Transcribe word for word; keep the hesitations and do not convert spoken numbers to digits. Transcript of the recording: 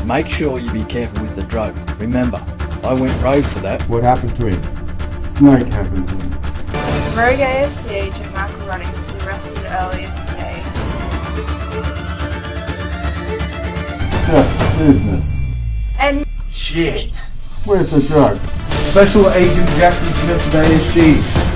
Make sure you be careful with the drug. Remember, I went rogue for that. What happened to him? Snake happened to him. Rogue A S C agent Mark Runnings was arrested earlier today. It's just business. And Shit. Where's the drug? Special Agent Jackson Smith of A S C.